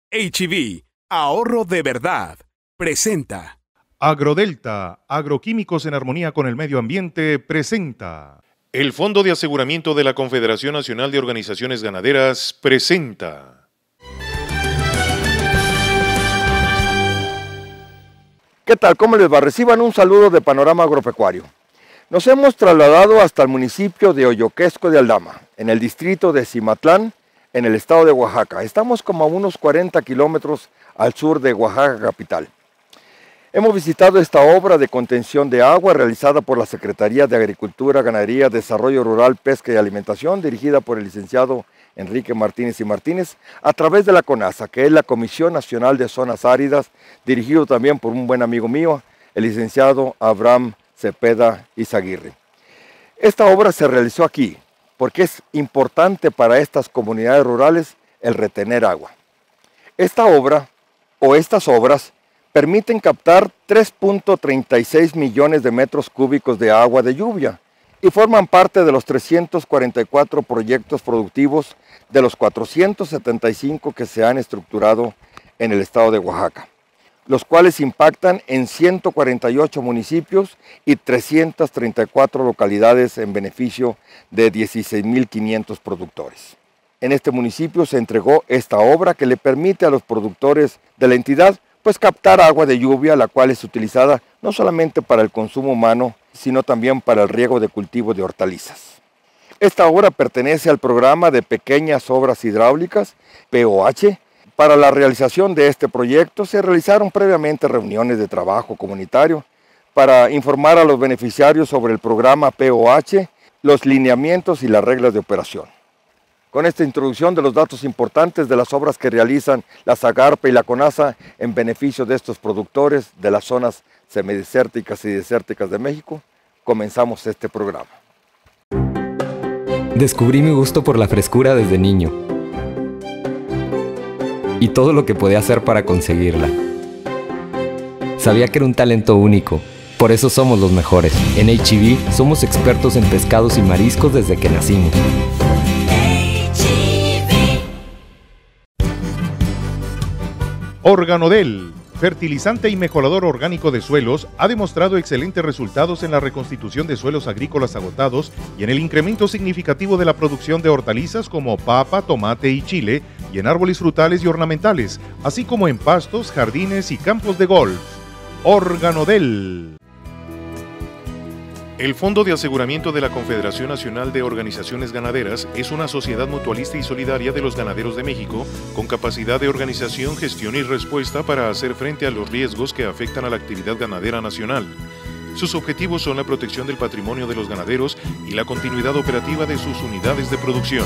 HEB, ahorro de verdad, presenta. Agrodelta, agroquímicos en armonía con el medio ambiente, presenta. El Fondo de Aseguramiento de la Confederación Nacional de Organizaciones Ganaderas presenta. ¿Qué tal? ¿Cómo les va? Reciban un saludo de Panorama Agropecuario. Nos hemos trasladado hasta el municipio de Oyoquesco de Aldama, en el distrito de Cimatlán, en el estado de Oaxaca. Estamos como a unos 40 kilómetros al sur de Oaxaca capital. Hemos visitado esta obra de contención de agua realizada por la Secretaría de Agricultura, Ganadería, Desarrollo Rural, Pesca y Alimentación, dirigida por el licenciado Enrique Martínez y Martínez, a través de la CONAZA, que es la Comisión Nacional de Zonas Áridas, dirigido también por un buen amigo mío, el licenciado Abraham Cepeda Izaguirre. Esta obra se realizó aquí, porque es importante para estas comunidades rurales el retener agua. Esta obra, o estas obras, permiten captar 3.36 millones de metros cúbicos de agua de lluvia y forman parte de los 344 proyectos productivos de los 475 que se han estructurado en el estado de Oaxaca, los cuales impactan en 148 municipios y 334 localidades en beneficio de 16.500 productores. En este municipio se entregó esta obra que le permite a los productores de la entidad pues captar agua de lluvia, la cual es utilizada no solamente para el consumo humano, sino también para el riego de cultivo de hortalizas. Esta obra pertenece al programa de pequeñas obras hidráulicas, POH. Para la realización de este proyecto se realizaron previamente reuniones de trabajo comunitario para informar a los beneficiarios sobre el programa POH, los lineamientos y las reglas de operación. Con esta introducción de los datos importantes de las obras que realizan la SAGARPA y la CONAZA en beneficio de estos productores de las zonas semidesérticas y desérticas de México, comenzamos este programa. Descubrí mi gusto por la frescura desde niño y todo lo que podía hacer para conseguirla. Sabía que era un talento único, por eso somos los mejores. En HEB somos expertos en pescados y mariscos desde que nacimos. Organodel, fertilizante y mejorador orgánico de suelos, ha demostrado excelentes resultados en la reconstitución de suelos agrícolas agotados y en el incremento significativo de la producción de hortalizas como papa, tomate y chile, y en árboles frutales y ornamentales, así como en pastos, jardines y campos de golf. Organodel. El Fondo de Aseguramiento de la Confederación Nacional de Organizaciones Ganaderas es una sociedad mutualista y solidaria de los ganaderos de México con capacidad de organización, gestión y respuesta para hacer frente a los riesgos que afectan a la actividad ganadera nacional. Sus objetivos son la protección del patrimonio de los ganaderos y la continuidad operativa de sus unidades de producción.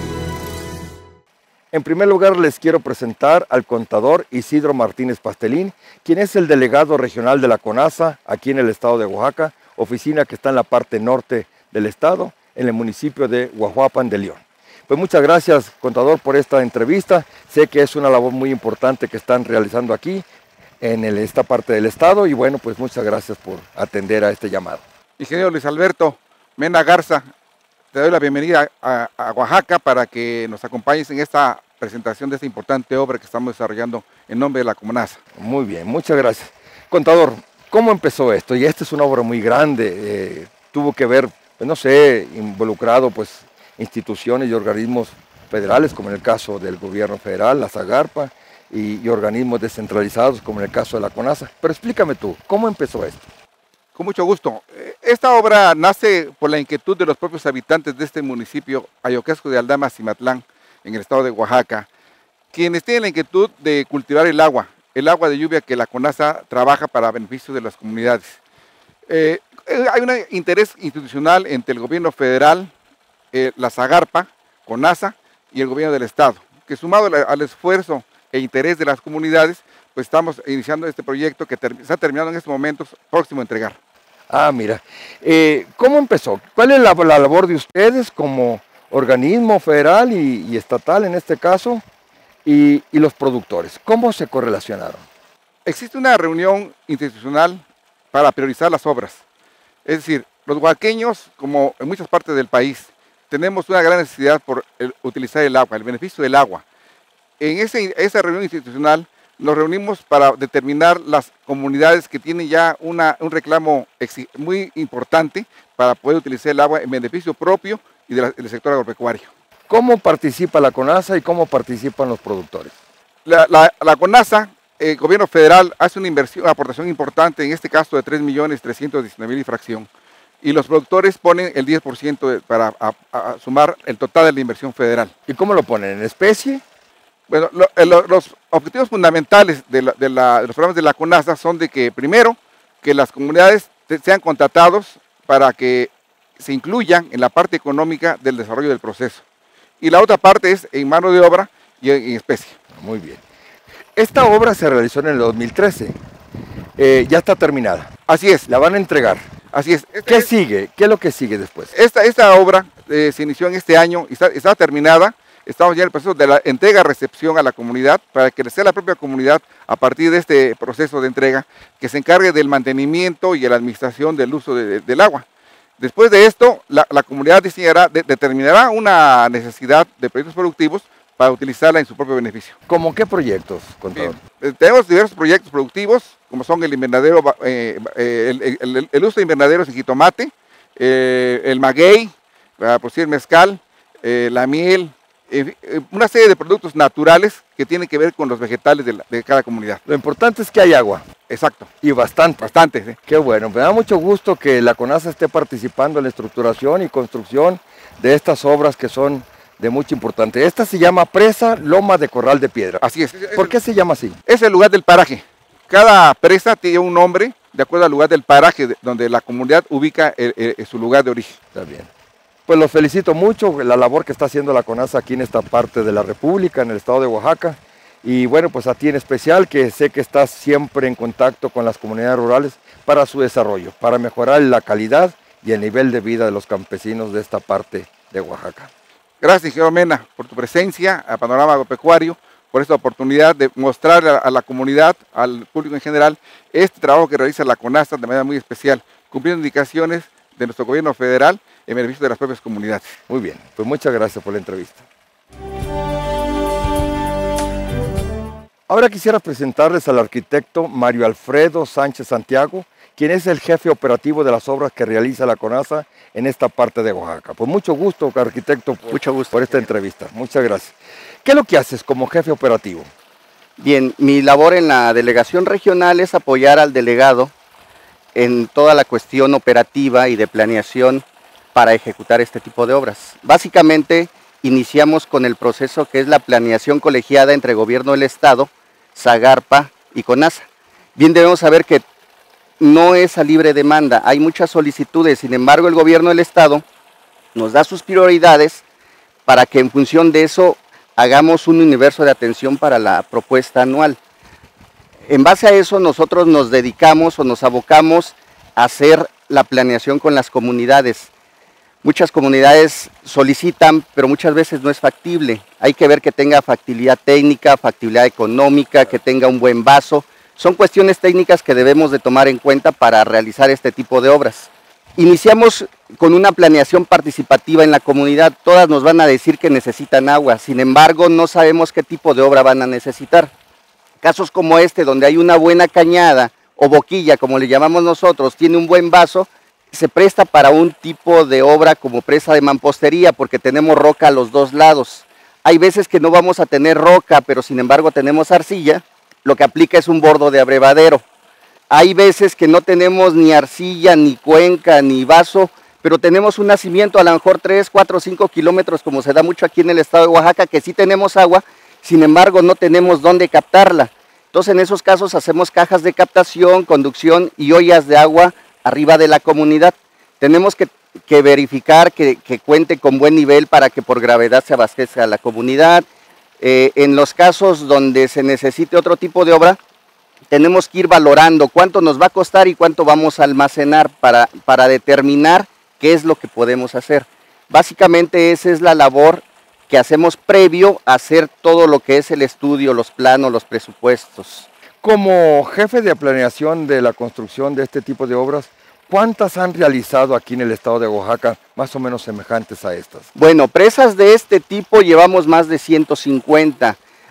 En primer lugar les quiero presentar al contador Isidro Martínez Pastelín, quien es el delegado regional de la CONAZA aquí en el estado de Oaxaca, oficina que está en la parte norte del estado, en el municipio de Huajuapan de León. Pues muchas gracias, contador, por esta entrevista. Sé que es una labor muy importante que están realizando aquí en esta parte del estado y bueno, pues muchas gracias por atender a este llamado. Ingeniero Luis Alberto Mena Garza, te doy la bienvenida a Oaxaca para que nos acompañes en esta presentación de esta importante obra que estamos desarrollando en nombre de la CONAZA. Muy bien, muchas gracias. Contador, ¿cómo empezó esto? Y esta es una obra muy grande, tuvo que ver, pues no sé, involucrado pues instituciones y organismos federales, como en el caso del gobierno federal, la SAGARPA, y organismos descentralizados, como en el caso de la CONAZA. Pero explícame tú, ¿cómo empezó esto? Con mucho gusto. Esta obra nace por la inquietud de los propios habitantes de este municipio, Oyoquesco de Aldama, Cimatlán, en el estado de Oaxaca, quienes tienen la inquietud de cultivar el agua de lluvia que la CONAZA trabaja para beneficio de las comunidades. Hay un interés institucional entre el gobierno federal, la SAGARPA, CONAZA y el gobierno del estado, que sumado al esfuerzo e interés de las comunidades, pues estamos iniciando este proyecto que está terminando en estos momentos, próximo a entregar. Ah, mira, ¿cómo empezó? ¿Cuál es la labor de ustedes como organismo federal y estatal en este caso? Y los productores, ¿cómo se correlacionaron? Existe una reunión institucional para priorizar las obras. Es decir, los oaxaqueños, como en muchas partes del país, tenemos una gran necesidad por utilizar el agua, el beneficio del agua. en esa reunión institucional nos reunimos para determinar las comunidades que tienen ya un reclamo muy importante para poder utilizar el agua en beneficio propio y del sector agropecuario. ¿Cómo participa la CONASA y cómo participan los productores? La CONASA, el gobierno federal, hace una aportación importante, en este caso de 3.319.000 y fracción. Y los productores ponen el 10% para sumar el total de la inversión federal. ¿Y cómo lo ponen? ¿En especie? Bueno, los objetivos fundamentales de los programas de la CONASA son de que, primero, que las comunidades sean contratados para que se incluyan en la parte económica del desarrollo del proceso. Y la otra parte es en mano de obra y en especie. Muy bien. Esta obra se realizó en el 2013. Ya está terminada. Así es. La van a entregar. Así es. ¿Qué sigue? ¿Qué es lo que sigue después? Esta obra se inició en este año y está terminada. Estamos ya en el proceso de la entrega-recepción a la comunidad para que sea la propia comunidad, a partir de este proceso de entrega, que se encargue del mantenimiento y de la administración del uso del agua. Después de esto, la comunidad determinará una necesidad de proyectos productivos para utilizarla en su propio beneficio. ¿Cómo qué proyectos, contador? Tenemos diversos proyectos productivos, como son el invernadero, el uso de invernaderos en jitomate, el maguey, para producir mezcal, la miel, una serie de productos naturales que tienen que ver con los vegetales de cada comunidad. Lo importante es que hay agua. Exacto. Y bastante. Bastante, sí. Qué bueno. Me da mucho gusto que la CONASA esté participando en la estructuración y construcción de estas obras que son de mucha importancia. Esta se llama Presa Loma de Corral de Piedra. Así es. ¿Por qué se llama así? Es el lugar del paraje. Cada presa tiene un nombre de acuerdo al lugar del paraje donde la comunidad ubica su lugar de origen. Está bien. Pues los felicito mucho, la labor que está haciendo la CONASA aquí en esta parte de la República, en el estado de Oaxaca. Y bueno, pues a ti en especial, que sé que estás siempre en contacto con las comunidades rurales para su desarrollo, para mejorar la calidad y el nivel de vida de los campesinos de esta parte de Oaxaca. Gracias, ingeniero Mena, por tu presencia a Panorama Agropecuario, por esta oportunidad de mostrar a la comunidad, al público en general, este trabajo que realiza la CONASA de manera muy especial, cumpliendo indicaciones de nuestro gobierno federal en beneficio de las propias comunidades. Muy bien, pues muchas gracias por la entrevista. Ahora quisiera presentarles al arquitecto Mario Alfredo Sánchez Santiago, quien es el jefe operativo de las obras que realiza la CONASA en esta parte de Oaxaca. Pues mucho gusto, arquitecto, por esta entrevista. Muchas gracias. ¿Qué es lo que haces como jefe operativo? Bien, mi labor en la delegación regional es apoyar al delegado en toda la cuestión operativa y de planeación para ejecutar este tipo de obras. Básicamente, iniciamos con el proceso que es la planeación colegiada entre Gobierno del Estado, Zagarpa y CONASA. Bien, debemos saber que no es a libre demanda, hay muchas solicitudes, sin embargo el Gobierno del Estado nos da sus prioridades para que en función de eso hagamos un universo de atención para la propuesta anual. En base a eso nosotros nos dedicamos o nos abocamos a hacer la planeación con las comunidades. Muchas comunidades solicitan, pero muchas veces no es factible. Hay que ver que tenga factibilidad técnica, factibilidad económica, que tenga un buen vaso. Son cuestiones técnicas que debemos de tomar en cuenta para realizar este tipo de obras. Iniciamos con una planeación participativa en la comunidad. Todas nos van a decir que necesitan agua, sin embargo no sabemos qué tipo de obra van a necesitar. Casos como este, donde hay una buena cañada o boquilla, como le llamamos nosotros, tiene un buen vaso, se presta para un tipo de obra como presa de mampostería, porque tenemos roca a los dos lados. Hay veces que no vamos a tener roca, pero sin embargo tenemos arcilla, lo que aplica es un bordo de abrevadero. Hay veces que no tenemos ni arcilla, ni cuenca, ni vaso, pero tenemos un nacimiento a lo mejor 3, 4, 5 kilómetros, como se da mucho aquí en el estado de Oaxaca, que sí tenemos agua, sin embargo no tenemos dónde captarla. Entonces en esos casos hacemos cajas de captación, conducción y ollas de agua arriba de la comunidad. Tenemos que verificar que cuente con buen nivel para que por gravedad se abastezca a la comunidad. En los casos donde se necesite otro tipo de obra, tenemos que ir valorando cuánto nos va a costar y cuánto vamos a almacenar para determinar qué es lo que podemos hacer. Básicamente esa es la labor que hacemos previo a hacer todo lo que es el estudio, los planos, los presupuestos. Como jefe de planeación de la construcción de este tipo de obras, ¿cuántas han realizado aquí en el estado de Oaxaca, más o menos semejantes a estas? Bueno, presas de este tipo llevamos más de 150.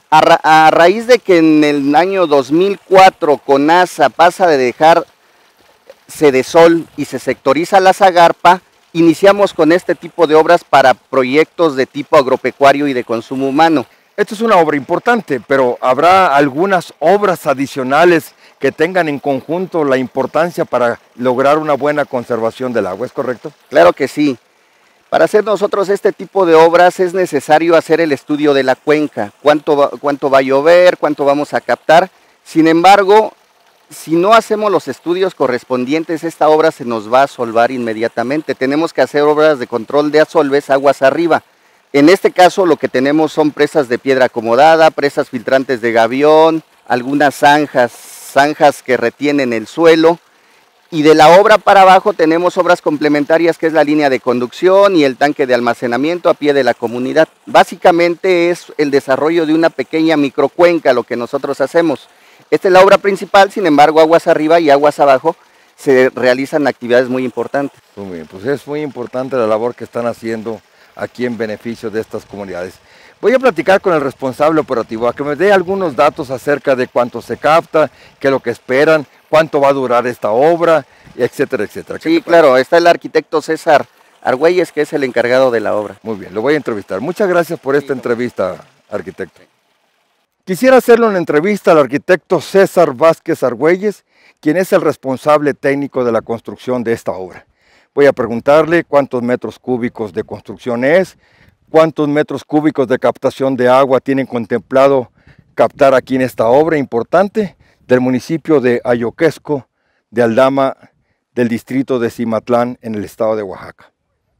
A raíz de que en el año 2004 CONASA pasa de dejar Sedesol y se sectoriza la Zagarpa, iniciamos con este tipo de obras para proyectos de tipo agropecuario y de consumo humano. Esto es una obra importante, pero ¿habrá algunas obras adicionales que tengan en conjunto la importancia para lograr una buena conservación del agua? ¿Es correcto? Claro que sí. Para hacer nosotros este tipo de obras es necesario hacer el estudio de la cuenca, cuánto va a llover, cuánto vamos a captar. Sin embargo, si no hacemos los estudios correspondientes, esta obra se nos va a asolvar inmediatamente. Tenemos que hacer obras de control de asolves aguas arriba. En este caso lo que tenemos son presas de piedra acomodada, presas filtrantes de gavión, algunas zanjas que retienen el suelo. Y de la obra para abajo tenemos obras complementarias, que es la línea de conducción y el tanque de almacenamiento a pie de la comunidad. Básicamente es el desarrollo de una pequeña microcuenca lo que nosotros hacemos. Esta es la obra principal, sin embargo, aguas arriba y aguas abajo se realizan actividades muy importantes. Muy bien, pues es muy importante la labor que están haciendo aquí en beneficio de estas comunidades. Voy a platicar con el responsable operativo, a que me dé algunos datos acerca de cuánto se capta, qué es lo que esperan, cuánto va a durar esta obra, etcétera, etcétera. Sí, claro, está el arquitecto César Argüelles, que es el encargado de la obra. Muy bien, lo voy a entrevistar. Muchas gracias por esta entrevista, arquitecto. Quisiera hacerle una entrevista al arquitecto César Vázquez Argüelles, quien es el responsable técnico de la construcción de esta obra. Voy a preguntarle cuántos metros cúbicos de construcción es, cuántos metros cúbicos de captación de agua tienen contemplado captar aquí en esta obra importante del municipio de Ayoquesco de Aldama, del distrito de Cimatlán, en el estado de Oaxaca.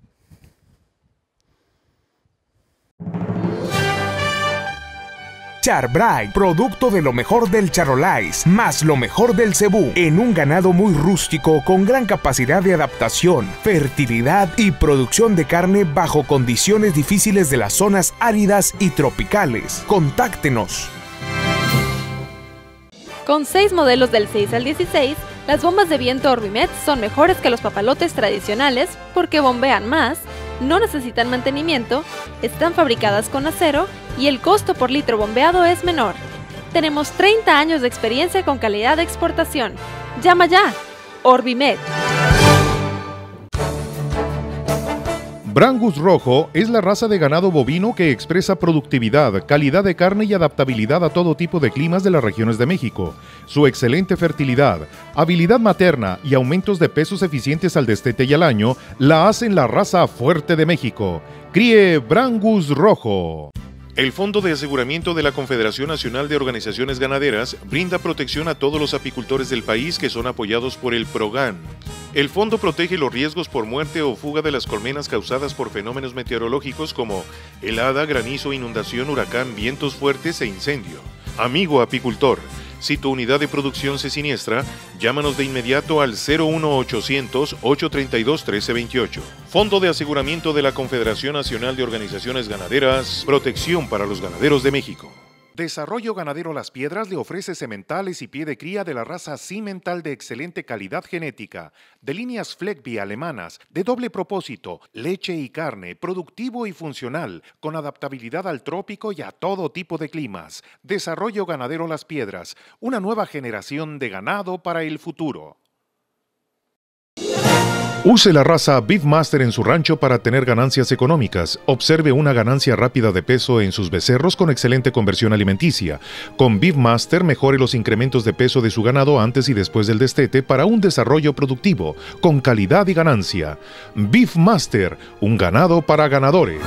Char-Bray, producto de lo mejor del charolais, más lo mejor del cebú, en un ganado muy rústico con gran capacidad de adaptación, fertilidad y producción de carne bajo condiciones difíciles de las zonas áridas y tropicales. Contáctenos. Con 6 modelos del 6 al 16, las bombas de viento Orbimet son mejores que los papalotes tradicionales porque bombean más, no necesitan mantenimiento, están fabricadas con acero y el costo por litro bombeado es menor. Tenemos 30 años de experiencia con calidad de exportación. ¡Llama ya! Orbimet. Brangus Rojo es la raza de ganado bovino que expresa productividad, calidad de carne y adaptabilidad a todo tipo de climas de las regiones de México. Su excelente fertilidad, habilidad materna y aumentos de pesos eficientes al destete y al año la hacen la raza fuerte de México. Críe Brangus Rojo. El Fondo de Aseguramiento de la Confederación Nacional de Organizaciones Ganaderas brinda protección a todos los apicultores del país que son apoyados por el PROGAN. El fondo protege los riesgos por muerte o fuga de las colmenas causadas por fenómenos meteorológicos como helada, granizo, inundación, huracán, vientos fuertes e incendio. Amigo apicultor, si tu unidad de producción se siniestra, llámanos de inmediato al 01800-832-1328. Fondo de Aseguramiento de la Confederación Nacional de Organizaciones Ganaderas, protección para los ganaderos de México. Desarrollo Ganadero Las Piedras le ofrece sementales y pie de cría de la raza Cimental de excelente calidad genética, de líneas Fleckby alemanas, de doble propósito, leche y carne, productivo y funcional, con adaptabilidad al trópico y a todo tipo de climas. Desarrollo Ganadero Las Piedras, una nueva generación de ganado para el futuro. Use la raza Beefmaster en su rancho para tener ganancias económicas. Observe una ganancia rápida de peso en sus becerros con excelente conversión alimenticia. Con Beefmaster mejore los incrementos de peso de su ganado antes y después del destete para un desarrollo productivo, con calidad y ganancia. Beefmaster, un ganado para ganadores.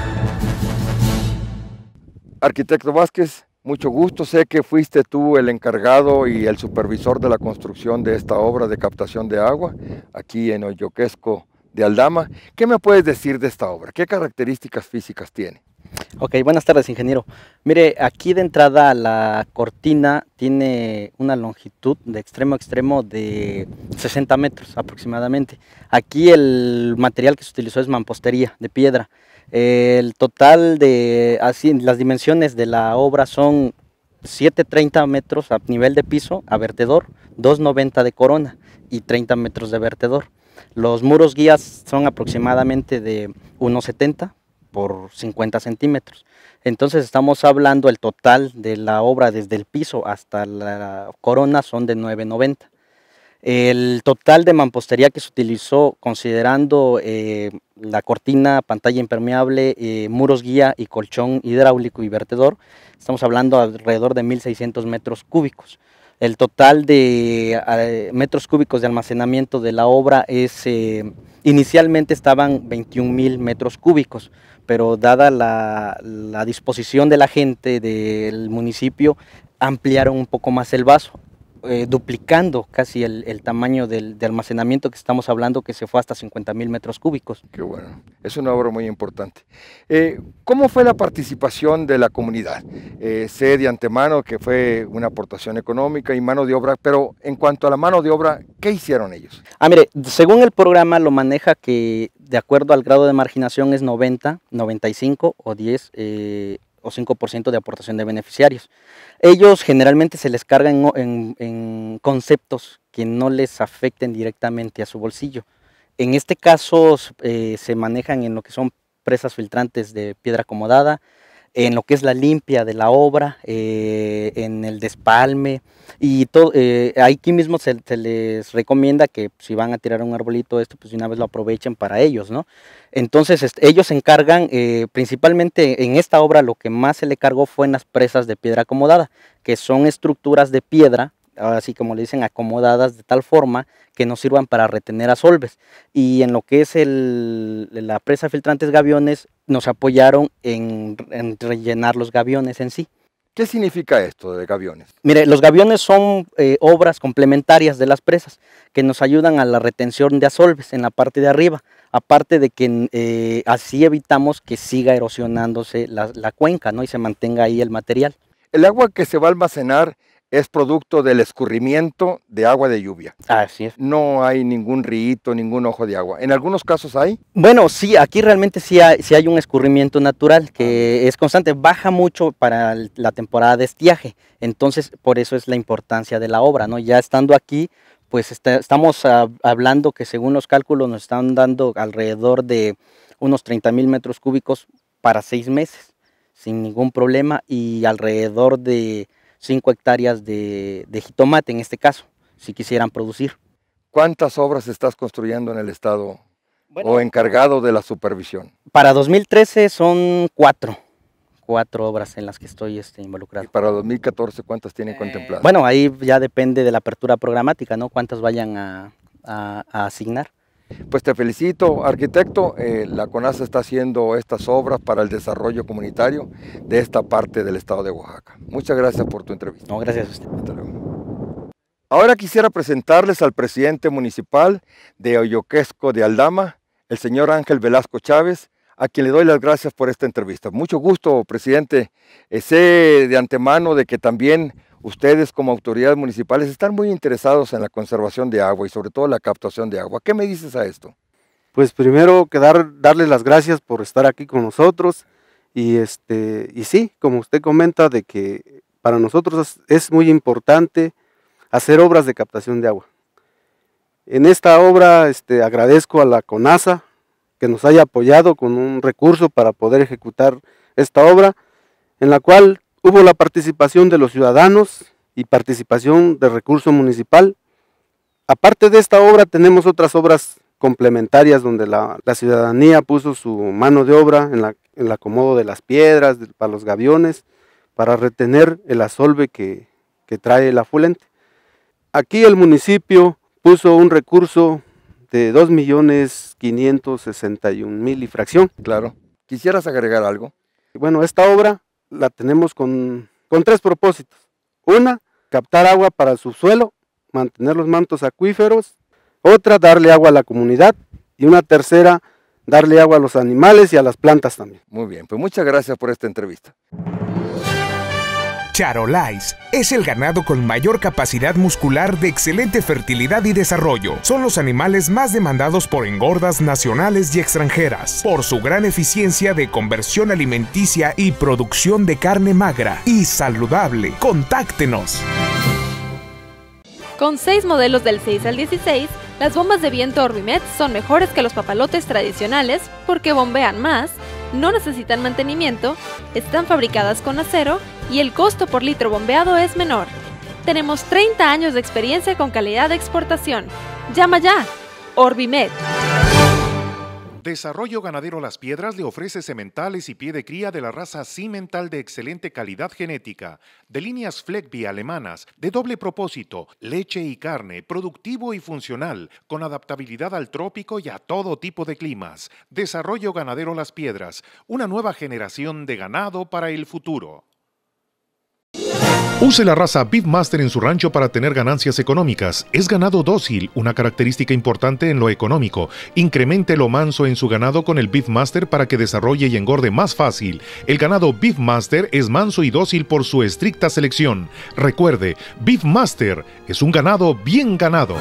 Arquitecto Vázquez, mucho gusto. Sé que fuiste tú el encargado y el supervisor de la construcción de esta obra de captación de agua aquí en Ayoquesco de Aldama. ¿Qué me puedes decir de esta obra? ¿Qué características físicas tiene? Ok, buenas tardes, ingeniero. Mire, aquí de entrada la cortina tiene una longitud de extremo a extremo de 60 metros aproximadamente. Aquí el material que se utilizó es mampostería de piedra. El total de, las dimensiones de la obra son 7.30 metros a nivel de piso a vertedor, 2.90 de corona y 30 metros de vertedor. Los muros guías son aproximadamente de 1.70 por 50 centímetros. Entonces estamos hablando, el total de la obra desde el piso hasta la corona son de 9.90. El total de mampostería que se utilizó, considerando la cortina, pantalla impermeable, muros guía y colchón hidráulico y vertedor, estamos hablando alrededor de 1.600 metros cúbicos. El total de metros cúbicos de almacenamiento de la obra es, inicialmente estaban 21.000 metros cúbicos, pero dada la disposición de la gente del municipio, ampliaron un poco más el vaso, duplicando casi el tamaño de almacenamiento que estamos hablando, que se fue hasta 50.000 metros cúbicos. Qué bueno, es una obra muy importante. ¿Cómo fue la participación de la comunidad? Sé de antemano que fue una aportación económica y mano de obra, pero en cuanto a la mano de obra, ¿qué hicieron ellos? Mire, según el programa lo maneja que de acuerdo al grado de marginación es 90, 95 o 10 o 5% de aportación de beneficiarios. Ellos generalmente se les cargan en conceptos que no les afecten directamente a su bolsillo. En este caso se manejan en lo que son presas filtrantes de piedra acomodada, en lo que es la limpia de la obra, en el despalme y todo. Aquí mismo se les recomienda que si van a tirar un arbolito, pues de una vez lo aprovechen para ellos, ¿no? Entonces ellos se encargan, principalmente en esta obra lo que más se le cargó fue en las presas de piedra acomodada, que son estructuras de piedra, así como le dicen, acomodadas de tal forma que nos sirvan para retener asolves. Y en lo que es la presa filtrantes gaviones, nos apoyaron en rellenar los gaviones en sí. ¿Qué significa esto de gaviones? Mire, los gaviones son obras complementarias de las presas que nos ayudan a la retención de asolves en la parte de arriba, aparte de que así evitamos que siga erosionándose la cuenca, ¿no? Y se mantenga ahí el material. El agua que se va a almacenar es producto del escurrimiento de agua de lluvia. Así es. No hay ningún río, ningún ojo de agua. ¿En algunos casos hay? Bueno, sí, aquí realmente sí hay un escurrimiento natural que es constante, baja mucho para la temporada de estiaje. Entonces, por eso es la importancia de la obra, ¿no? Ya estando aquí, pues estamos hablando que según los cálculos nos están dando alrededor de unos 30.000 metros cúbicos para 6 meses, sin ningún problema, y alrededor de 5 hectáreas de jitomate en este caso, si quisieran producir. ¿Cuántas obras estás construyendo en el estado o encargado de la supervisión? Para 2013 son 4 obras en las que estoy involucrado. ¿Y para 2014 cuántas tienen contempladas? Bueno, ahí ya depende de la apertura programática, ¿no? Cuántas vayan a asignar. Pues te felicito, arquitecto. La CONASA está haciendo estas obras para el desarrollo comunitario de esta parte del estado de Oaxaca. Muchas gracias por tu entrevista. No, gracias a usted. Hasta luego. Ahora quisiera presentarles al presidente municipal de Oyoquesco de Aldama, el señor Ángel Velasco Chávez, a quien le doy las gracias por esta entrevista. Mucho gusto, presidente. Sé de antemano de que también ustedes como autoridades municipales están muy interesados en la conservación de agua y sobre todo la captación de agua. ¿Qué me dices a esto? Pues primero darles las gracias por estar aquí con nosotros y sí, como usted comenta, de que para nosotros es muy importante hacer obras de captación de agua. En esta obra agradezco a la CONASA que nos haya apoyado con un recurso para poder ejecutar esta obra, en la cual hubo la participación de los ciudadanos y participación del recurso municipal. Aparte de esta obra tenemos otras obras complementarias donde la ciudadanía puso su mano de obra en el acomodo de las piedras, para los gaviones, para retener el asolve que trae el afluente. Aquí el municipio puso un recurso de 2.561.000 y fracción. Claro. ¿Quisieras agregar algo? Bueno, esta obra la tenemos con 3 propósitos. Una, captar agua para el subsuelo, mantener los mantos acuíferos. Otra, darle agua a la comunidad. Y una tercera, darle agua a los animales y a las plantas también. Muy bien, pues muchas gracias por esta entrevista. Charolais es el ganado con mayor capacidad muscular de excelente fertilidad y desarrollo. Son los animales más demandados por engordas nacionales y extranjeras, por su gran eficiencia de conversión alimenticia y producción de carne magra y saludable. ¡Contáctenos! Con 6 modelos del 6 al 16, las bombas de viento Orbimet son mejores que los papalotes tradicionales porque bombean más, no necesitan mantenimiento, están fabricadas con acero y el costo por litro bombeado es menor. Tenemos 30 años de experiencia con calidad de exportación. ¡Llama ya! Orbimed. Desarrollo Ganadero Las Piedras le ofrece sementales y pie de cría de la raza Cimental de excelente calidad genética, de líneas Fleckby alemanas, de doble propósito, leche y carne, productivo y funcional, con adaptabilidad al trópico y a todo tipo de climas. Desarrollo Ganadero Las Piedras, una nueva generación de ganado para el futuro. Use la raza Beefmaster en su rancho para tener ganancias económicas. Es ganado dócil, una característica importante en lo económico. Incremente lo manso en su ganado con el Beefmaster para que desarrolle y engorde más fácil. El ganado Beefmaster es manso y dócil por su estricta selección. Recuerde, Beefmaster es un ganado bien ganado.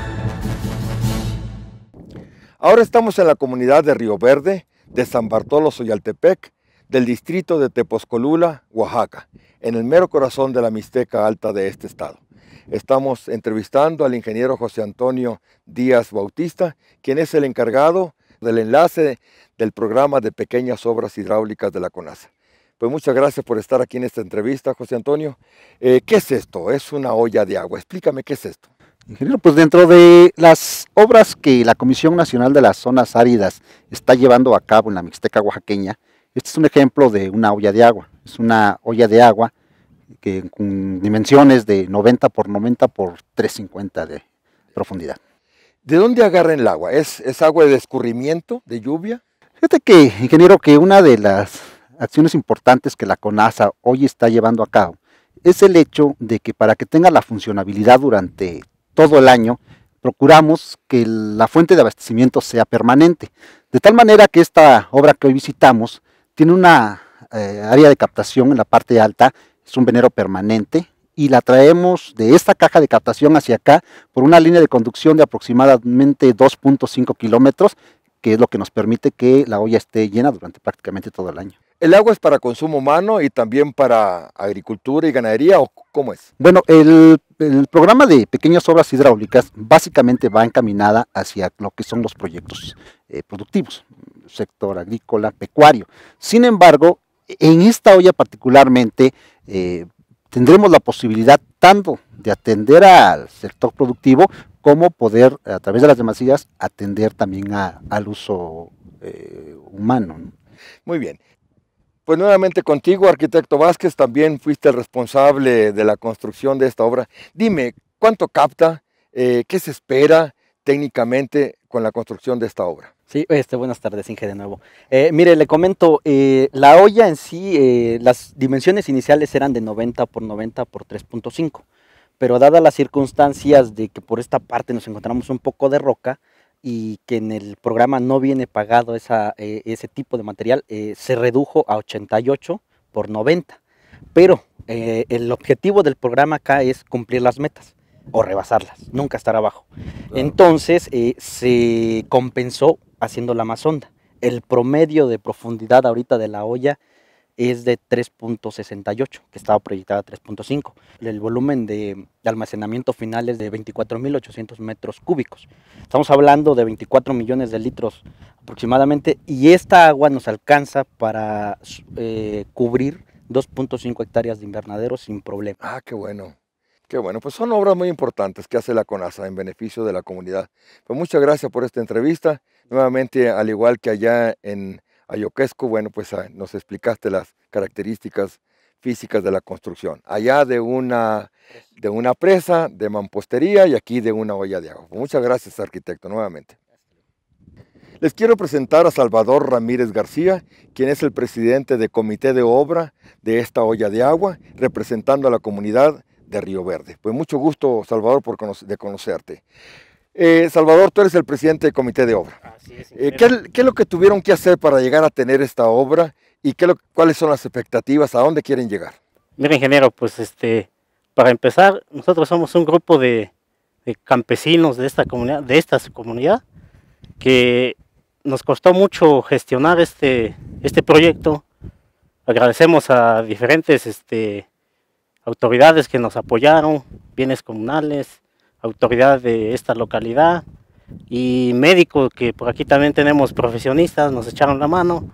Ahora estamos en la comunidad de Río Verde, de San Bartolo Soyaltepec, del distrito de Tepozcolula, Oaxaca, en el mero corazón de la Mixteca Alta de este estado. Estamos entrevistando al ingeniero José Antonio Díaz Bautista, quien es el encargado del enlace del programa de pequeñas obras hidráulicas de la CONASA. Pues muchas gracias por estar aquí en esta entrevista, José Antonio. ¿Qué es esto? Es una olla de agua. Explícame qué es esto. Ingeniero, pues dentro de las obras que la Comisión Nacional de las Zonas Áridas está llevando a cabo en la Mixteca oaxaqueña, este es un ejemplo de una olla de agua. Es una olla de agua que con dimensiones de 90 por 90 por 350 de profundidad. ¿De dónde agarran el agua? ¿Es agua de escurrimiento, de lluvia? Fíjate que, ingeniero, que una de las acciones importantes que la CONASA hoy está llevando a cabo es el hecho de que para que tenga la funcionabilidad durante todo el año, procuramos que la fuente de abastecimiento sea permanente. De tal manera que esta obra que hoy visitamos tiene una área de captación en la parte alta, es un venero permanente, y la traemos de esta caja de captación hacia acá por una línea de conducción de aproximadamente 2.5 kilómetros, que es lo que nos permite que la olla esté llena durante prácticamente todo el año. ¿El agua es para consumo humano y también para agricultura y ganadería o cómo es? Bueno, el programa de pequeñas obras hidráulicas básicamente va encaminada hacia lo que son los proyectos productivos, sector agrícola, pecuario. Sin embargo, en esta olla particularmente tendremos la posibilidad tanto de atender al sector productivo como poder, a través de las demasías, atender también al uso humano, ¿no? Muy bien. Pues nuevamente contigo, arquitecto Vázquez, también fuiste el responsable de la construcción de esta obra. Dime, ¿cuánto capta? ¿Qué se espera técnicamente con la construcción de esta obra? Sí, buenas tardes, Inge, de nuevo. Mire, le comento, la olla en sí, las dimensiones iniciales eran de 90 por 90 por 3.5, pero dadas las circunstancias de que por esta parte nos encontramos un poco de roca, y que en el programa no viene pagado ese tipo de material, se redujo a 88 por 90. Pero el objetivo del programa acá es cumplir las metas o rebasarlas, nunca estar abajo. Claro. Entonces se compensó haciéndola más honda. El promedio de profundidad ahorita de la olla es de 3.68, que estaba proyectada a 3.5. El volumen de almacenamiento final es de 24.800 metros cúbicos. Estamos hablando de 24 millones de litros aproximadamente, y esta agua nos alcanza para cubrir 2.5 hectáreas de invernadero sin problema. Ah, qué bueno. Qué bueno, pues son obras muy importantes que hace la CONASA en beneficio de la comunidad. Pues muchas gracias por esta entrevista. Nuevamente, al igual que allá en Ayoquesco, bueno, pues nos explicaste las características físicas de la construcción. Allá de una presa, de mampostería, y aquí de una olla de agua. Muchas gracias, arquitecto, nuevamente. Les quiero presentar a Salvador Ramírez García, quien es el presidente del comité de obra de esta olla de agua, representando a la comunidad de Río Verde. Pues mucho gusto, Salvador, de conocerte. Salvador, tú eres el presidente del comité de obra. Así es, ¿Qué es lo que tuvieron que hacer para llegar a tener esta obra y cuáles son las expectativas? ¿A dónde quieren llegar? Mira, ingeniero, pues para empezar, nosotros somos un grupo de campesinos de esta comunidad, que nos costó mucho gestionar este proyecto. Agradecemos a diferentes autoridades que nos apoyaron, bienes comunales, autoridad de esta localidad y médicos, que por aquí también tenemos profesionistas, nos echaron la mano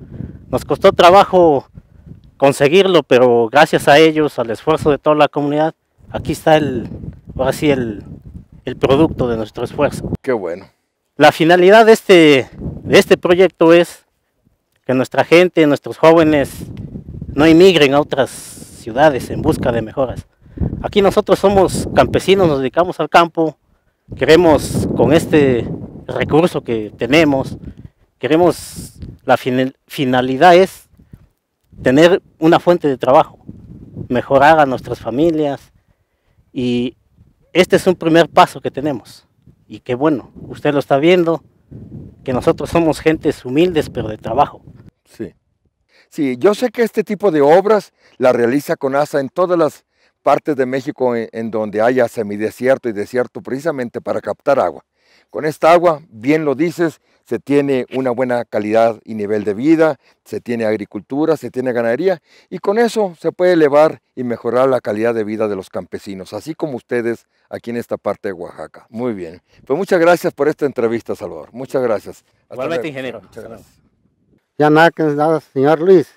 Nos costó trabajo conseguirlo, pero gracias a ellos, al esfuerzo de toda la comunidad, aquí está ahora sí el producto de nuestro esfuerzo. Qué bueno. La finalidad de este proyecto es que nuestra gente, nuestros jóvenes, no emigren a otras ciudades en busca de mejoras. Aquí nosotros somos campesinos, nos dedicamos al campo, queremos con este recurso que tenemos, la finalidad es tener una fuente de trabajo, mejorar a nuestras familias, y este es un primer paso que tenemos. Y que bueno, usted lo está viendo, que nosotros somos gentes humildes pero de trabajo. Sí. Sí, yo sé que este tipo de obras la realiza CONASA en todas las partes de México en donde haya semidesierto y desierto, precisamente para captar agua. Con esta agua, bien lo dices, se tiene una buena calidad y nivel de vida, se tiene agricultura, se tiene ganadería, y con eso se puede elevar y mejorar la calidad de vida de los campesinos, así como ustedes aquí en esta parte de Oaxaca. Muy bien. Pues muchas gracias por esta entrevista, Salvador. Muchas gracias. Igualmente, ingeniero. Muchas gracias. Ya nada que nada, señor Luis.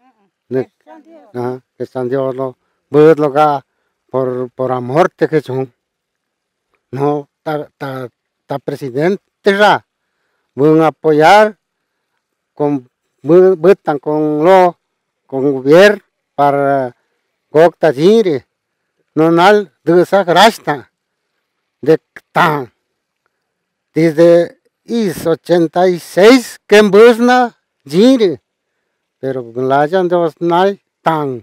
Que están Dios lo por amor que son. No, ta presidente ya. Van a apoyar con gobierno para goctagire. No nal de esa grasta de tan. Desde 86 que en busna gire. Pero la hayan dos nal tan.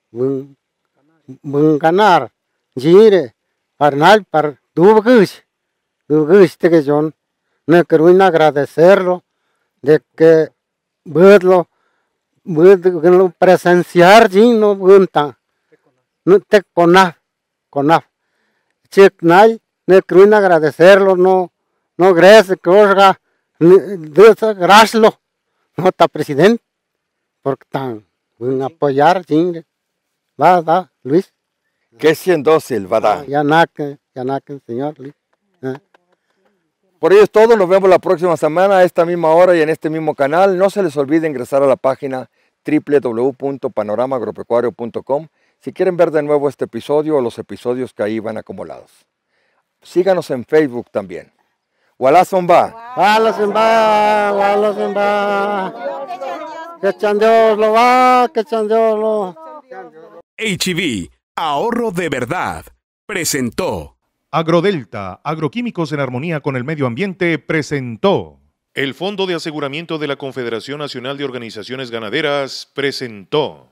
Van ganar gire. Para dugush que son. No quiero agradecerlo de que verlo presenciar no bunta no te conaf chicnal no quiero agradecerlo no gracias que orga graslo no está presidente porque tan apoyar va Luis que siendo dócil va ya naque señor Luis. Por ello es todo, nos vemos la próxima semana a esta misma hora y en este mismo canal. No se les olvide ingresar a la página www.panoramagropecuario.com si quieren ver de nuevo este episodio o los episodios que ahí van acumulados. Síganos en Facebook también. Walá Zomba. Walá Zomba, Walá Zomba. Que chandios lo va, que chandios lo. HEB, ahorro de verdad, presentó. Agrodelta, agroquímicos en armonía con el medio ambiente, presentó. El Fondo de Aseguramiento de la Confederación Nacional de Organizaciones Ganaderas presentó.